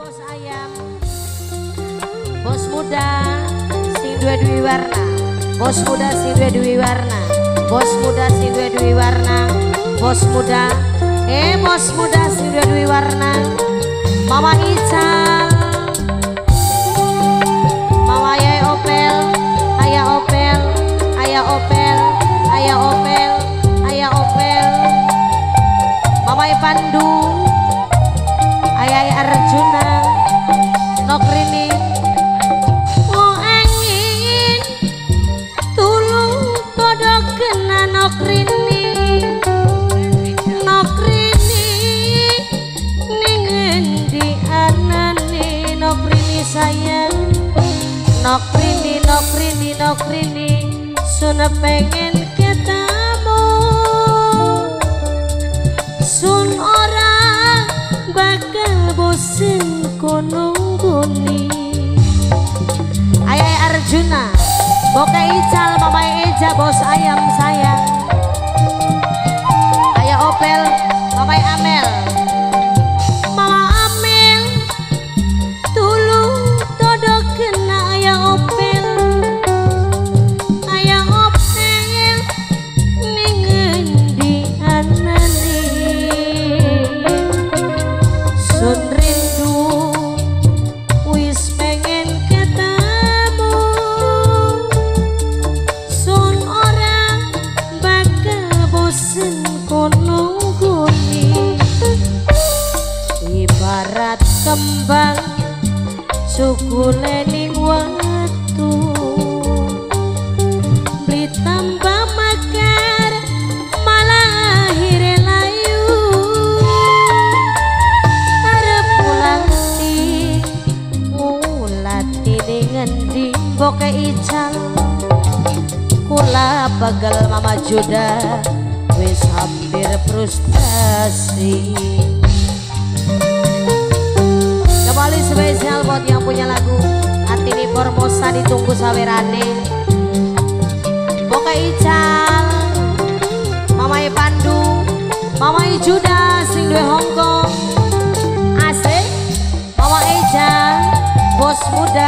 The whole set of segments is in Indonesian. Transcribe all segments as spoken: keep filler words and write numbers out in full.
bos ayam, bos muda sing dua dua warna, bos muda sing dua dua warna, bos muda sing dua dua warna, bos muda, eh bos muda sing dua dua warna, Mama Ical, Mama Ayah Opel, Ayah Opel, Ayah Opel, Ayah Opel, Ayah Opel, Mama Pandu, Ayah Arjuna, Nokrini, oh angin, tulung kodok kena Nokrini, Nokrini, ningen di anane Nokrini sayang, Nokrini, Nokrini, Nokrini, Suna pengen ketemu, Sun orang bakal bosen kono guni. Ayah Arjuna, Boka Ical, Mama Eja, bos ayam sayang. Ayah Opel, Mama Amel, Mama Amel, tulung todok kena Ayah Opel, Ayah Opel, ningen di anane. Sun rindu wis pengen ketemu, Sun orang bakal bosen kono guni. Ibarat kembang sukule ning watu, beli tambah makar malah akhirnya layu. Arep pulang di mulati dengan di Boka Ical, kula pegel Mama Juda wis hampir frustasi. Kembali spesial buat yang punya lagu Atini Formosa ditunggu sawerane. Boka Ical, Mama Pandu, Mama Juda sing duwe Hongkong, asik Mama Eja, bos muda.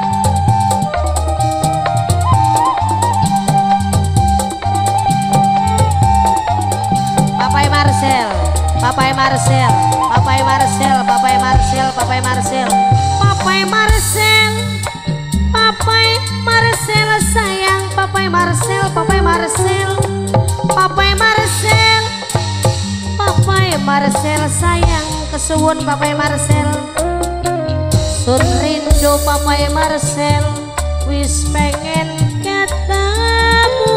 Papai Marcel, Papai Marcel, Papai Marcel, Papai Marcel, Papai Marcel, Papai Marcel, Papai Marcel sayang, Papai Marcel, Papai Marcel, Papai Marcel, Papai Marcel sayang, kesuwun Papai Marcel. Sun rindu Papai Marcel, wis pengen ketemu,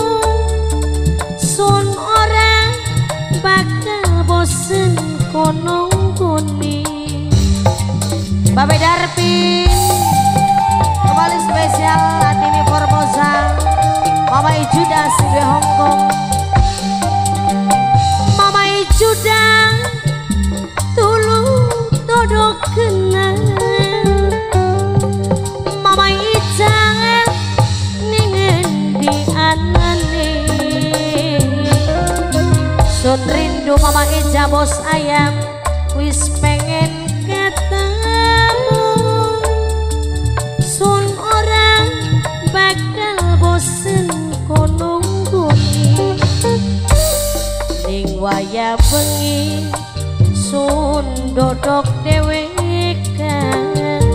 Sun orang bakal bosen kono guni. Babe Darpin, kembali spesial Atini Formosa, Mama Ijuda sing duwe Hongkong, Mama Ijuda tulung todok kenal, Mama Ijang ningen di anane. Sun rindu Mama Eja, bos ayam, wis pengen ketemu, Sun orang bakal bosen kono guni. Ning waya bengi Sun dodok dewekan,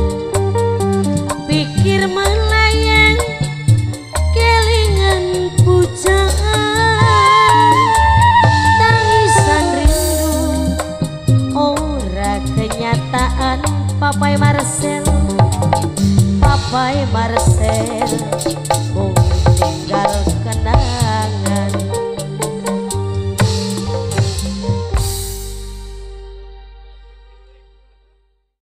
pikir melayang kelingan pujaan, tangisan rindu ora kenyataan. Papai Marcel, Papai Marcel,